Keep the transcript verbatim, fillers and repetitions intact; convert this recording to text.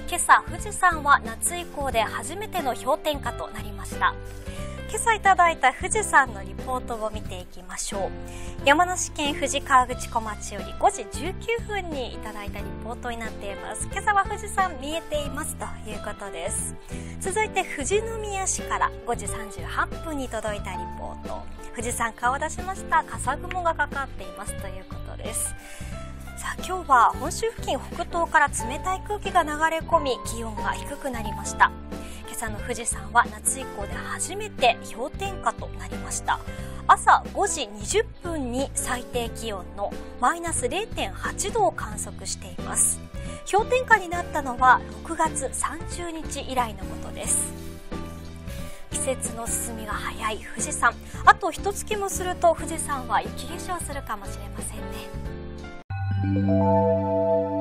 今朝富士山は夏以降で初めての氷点下となりました。今朝いただいた富士山のリポートを見ていきましょう。山梨県富士河口湖町よりごじじゅうきゅうふんにいただいたリポートになっています。今朝は富士山見えていますということです。続いて富士宮市からごじさんじゅうはっぷんに届いたリポート。富士山顔出しました。笠雲がかかっていますということです。さあ今日は本州付近北東から冷たい空気が流れ込み、気温が低くなりました。今朝の富士山は夏以降で初めて氷点下となりました。朝ごじにじゅっぷんに最低気温のマイナス れいてんはちどを観測しています。氷点下になったのはろくがつさんじゅうにち以来のことです。季節の進みが早い富士山、あと一月もすると富士山は雪化粧するかもしれませんね。